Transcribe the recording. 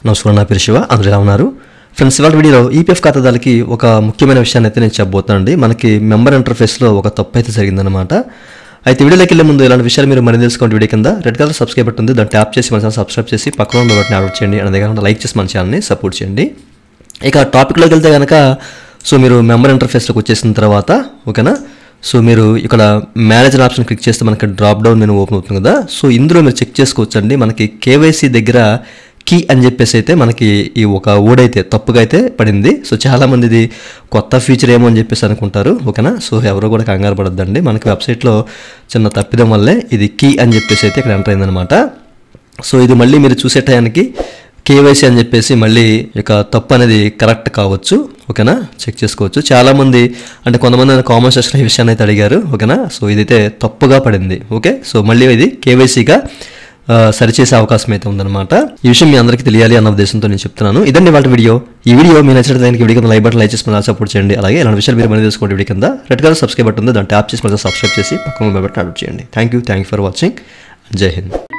నమస్కారం, నా పేరు శివ. అందరూ ఎలా ఉన్నారు ఫ్రెండ్స్? ఇవాళ వీడియోలో ఈపీఎఫ్ ఖాతాదారులకి ఒక ముఖ్యమైన విషయాన్ని అయితే నేను చెప్పబోతానండి. మనకి మెంబర్ ఇంటర్ఫేస్లో ఒక తప్పు అయితే జరిగిందనమాట. అయితే వీడియోలోకి వెళ్ళే ముందు ఇలాంటి విషయాలు మీరు మరి తెలుసుకోండి. వీడియో కింద రెడ్ కలర్ సబ్స్క్రైబ్ బటన్ ఉంది, దాన్ని ట్యాప్ చేసి మన ఛానల్ సబ్స్క్రైబ్ చేసి పక్కన ఉన్న బటన్ యాడ్ చేయండి. అదే కాకుండా లైక్ చేసి మన ఛానల్ని సపోర్ట్ చేయండి. ఇక టాపిక్లోకి వెళ్తే కనుక మీరు మెంబర్ ఇంటర్ఫేస్లోకి వచ్చేసిన తర్వాత ఓకేనా, మీరు ఇక్కడ మేనేజర్ ఆప్షన్ క్లిక్ చేస్తే మనకి డ్రాప్ డౌన్ మెనూ ఓపెన్ అవుతుంది కదా. ఇందులో మీరు చెక్ చేసుకోవచ్చండి. మనకి కేవైసీ దగ్గర కీ అని చెప్పేసి అయితే మనకి ఈ ఒక వర్డ్ అయితే తప్పుగా అయితే పడింది. చాలామంది ఇది కొత్త ఫీచర్ ఏమో అని చెప్పేసి అనుకుంటారు ఓకేనా. ఎవరు కూడా కంగారు పడద్దండి. మనకి వెబ్సైట్లో చిన్న తప్పిదం వల్లే ఇది కీ అని చెప్పేసి అయితే ఇక్కడ ఎంటర్ అయిందనమాట. ఇది మళ్ళీ మీరు చూసే టయానికి కేవైసీ అని చెప్పేసి మళ్ళీ ఇక తప్పు అనేది కరెక్ట్ కావచ్చు ఓకేనా, చెక్ చేసుకోవచ్చు. చాలామంది అంటే కొంతమంది కామెంట్ సెక్షన్ ఈ విషయాన్ని అయితే అడిగారు ఓకేనా. ఇదైతే తప్పుగా పడింది ఓకే. మళ్ళీ ఇది కేవైసీగా సరిచేసే అవకాశం అయితే ఉందన్నమాట. ఈ విషయం మీ అందరికీ తెలియాలి అన్న ఉద్దేశంతో నేను చెప్తున్నాను. ఇదండి వాళ్ళ వీడియో. ఈ వీడియో మీ నచ్చిన దానికి వీడియో కింద లైక్ బటన్ లైక్ చేసి మన సపోర్ట్ చేయండి. అలాగే ఇలాంటి విషయాలు మీరు మనీ తెలుసుకోండి. వీడియో కింద రెడ్ కలర్ సబ్స్క్రైబ్ బటన్ ఉంది, దాన్ని ట్యాప్ చేసి మన సబ్స్క్రైబ్ చేసి పక్కన బటన్ యాడ్ చేయండి. Thank you for watching. జై హింద్.